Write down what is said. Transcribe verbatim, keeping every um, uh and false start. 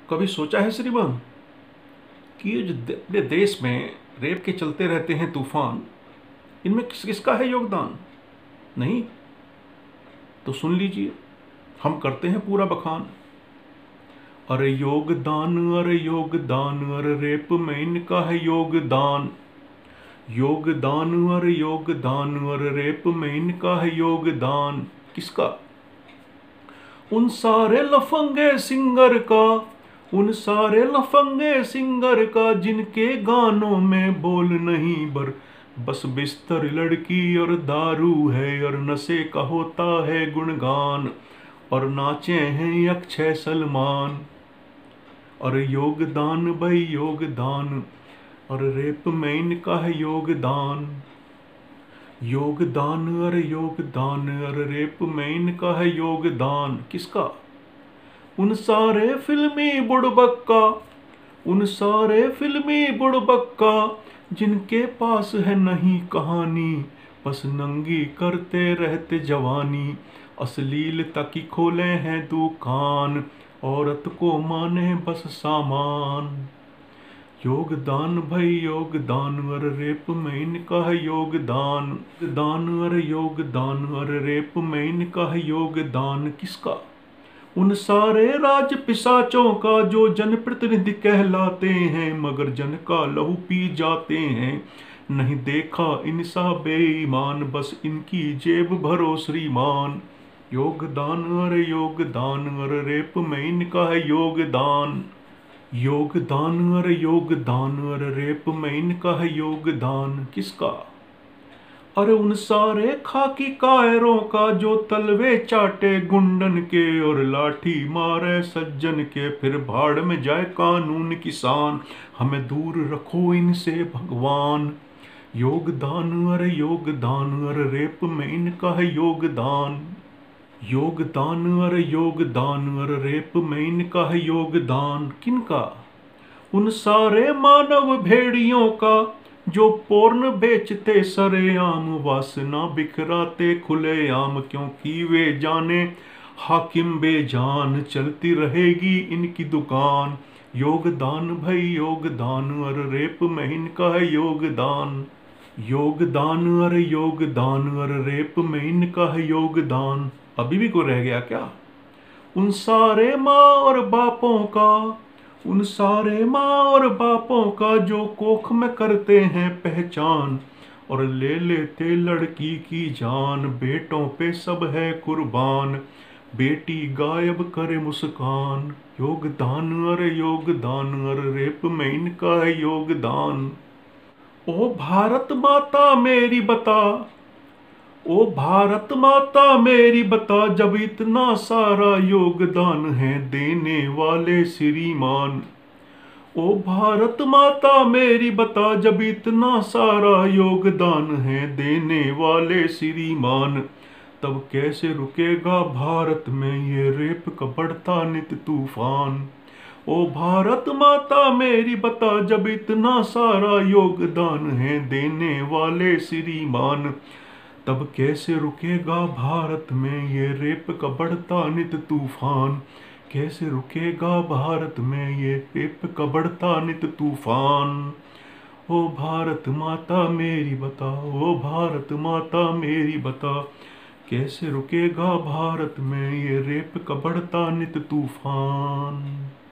कभी सोचा है श्रीमान कि ये जो दे- अपने देश में रेप के चलते रहते हैं तूफान, इनमें किस किसका है योगदान? नहीं तो सुन लीजिए, हम करते हैं पूरा बखान। अरे योगदान, अरे योगदान, अरे रेप में इनका है योगदान। योगदान, अरे योगदान, अरे रेप में इनका है योगदान। किसका? उन सारे लफंगे सिंगर का, उन सारे लफंगे सिंगर का जिनके गानों में बोल नहीं बर, बस बिस्तर लड़की और दारू है और नशे का होता है गुणगान, और नाचे हैं अक्षय सलमान। और योगदान भाई योगदान, और रेप में इनका है योगदान। योगदान, अरे योगदान, अरे रेप में इनका है योगदान। किसका? उन सारे फिल्मी बुड़बक्का, उन सारे फिल्मी बुड़बक्का जिनके पास है नहीं कहानी, बस नंगी करते रहते जवानी, अश्लीलता की खोले हैं दुकान, औरत को माने बस सामान। योगदान भाई योगदान, अरे रेप में इनका है योगदान। दान, अरे योगदान, अरे रेप में इनका है योगदान। किसका? उन सारे राज पिशाचों का जो जनप्रतिनिधि कहलाते हैं मगर जन का लहू पी जाते हैं। नहीं देखा इनसा बेईमान, बस इनकी जेब भरो श्रीमान। योगदान, अरे योगदान, अरे रेप में इनका है योगदान। योगदान, अरे योगदान, अरे रेप में इनका है योगदान। किसका? अरे उन सारे खाकी कायरों का जो तलवे चाटे गुंडन के और लाठी मारे सज्जन के, फिर भाड़ में जाए कानून की शान, हमें दूर रखो इनसे भगवान। योगदान, अरे योगदान, अरे रेप में इनका है योगदान। योगदान, अरे योगदान, अरे रेप में इनका है योगदान। किनका? उन सारे मानव भेड़ियों का जो पोर्न बेचते सरेआम, वासना बिखराते खुलेआम, क्योंकि वे जाने हाकिम बेजान, चलती रहेगी इनकी दुकान। योगदान भाई योगदान, अरे रेप में इनका है योगदान। योगदान, अरे योगदान, अरे रेप में इनका है योगदान। अभी भी कोई रह गया क्या? उन सारे माँ और बापों का, उन सारे माँ और बापों का जो कोख में करते हैं पहचान, और ले लेते लड़की की जान, बेटों पे सब है कुर्बान, बेटी गायब करे मुस्कान। योगदान, अरे योगदान, अरे रेप में इनका है योगदान। ओ भारत माता मेरी बता, ओ भारत माता मेरी बता, जब इतना सारा योगदान है देने वाले श्रीमान। ओ भारत माता मेरी बता, जब इतना सारा योगदान है देने वाले श्रीमान, तब कैसे रुकेगा भारत में ये रेप का बढ़ता नित तूफान। ओ भारत माता मेरी बता, जब इतना सारा योगदान है देने वाले श्रीमान, तब कैसे रुकेगा भारत में ये रेप का बढ़ता नित तूफान। कैसे रुकेगा भारत में ये रेप का बढ़ता नित तूफान। ओ भारत माता मेरी बता, ओ भारत माता मेरी बता, कैसे रुकेगा भारत में ये रेप का बढ़ता नित तूफान।